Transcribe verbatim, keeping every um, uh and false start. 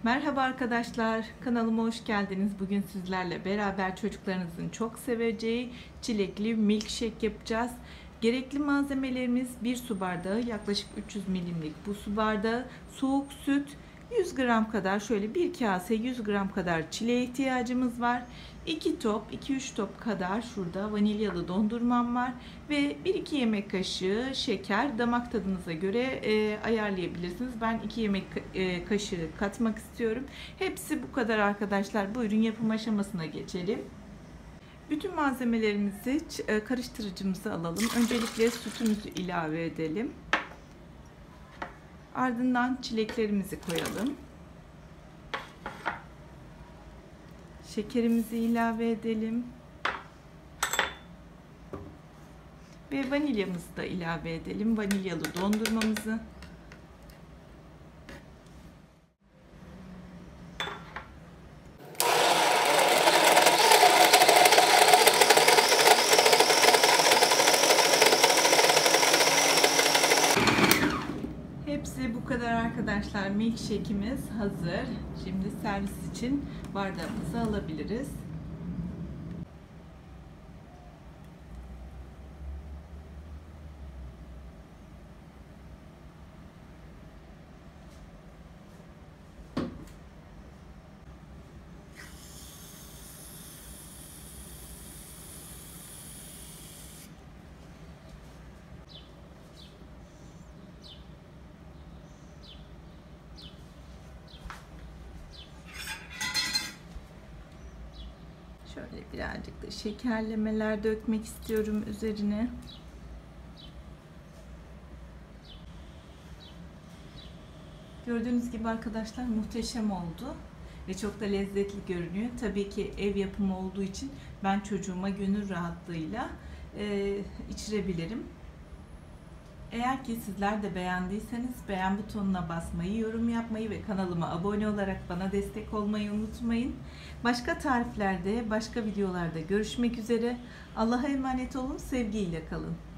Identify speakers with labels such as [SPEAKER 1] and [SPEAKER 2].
[SPEAKER 1] Merhaba arkadaşlar, kanalıma hoş geldiniz. Bugün sizlerle beraber çocuklarınızın çok seveceği çilekli milkshake yapacağız. Gerekli malzemelerimiz bir su bardağı, yaklaşık üç yüz milimlik bu su bardağı, soğuk süt, yüz gram kadar, şöyle bir kase yüz gram kadar çileğe ihtiyacımız var. iki top, iki üç top kadar şurada vanilyalı dondurmam var ve bir iki yemek kaşığı şeker, damak tadınıza göre e, ayarlayabilirsiniz. Ben iki yemek e, kaşığı katmak istiyorum. Hepsi bu kadar arkadaşlar. Buyurun yapım aşamasına geçelim. Bütün malzemelerimizi e, karıştırıcımıza alalım. Öncelikle sütümüzü ilave edelim. Ardından çileklerimizi koyalım. Şekerimizi ilave edelim. Ve vanilyamızı da ilave edelim. Vanilyalı dondurmamızı. Hepsi bu kadar arkadaşlar. Milkshake'imiz hazır. Şimdi servis için bardağımızı alabiliriz. Şöyle birazcık da şekerlemeler dökmek istiyorum üzerine. Gördüğünüz gibi arkadaşlar muhteşem oldu ve çok da lezzetli görünüyor. Tabii ki ev yapımı olduğu için ben çocuğuma gönül rahatlığıyla e, içirebilirim. Eğer ki sizler de beğendiyseniz beğen butonuna basmayı, yorum yapmayı ve kanalıma abone olarak bana destek olmayı unutmayın. Başka tariflerde, başka videolarda görüşmek üzere. Allah'a emanet olun, sevgiyle kalın.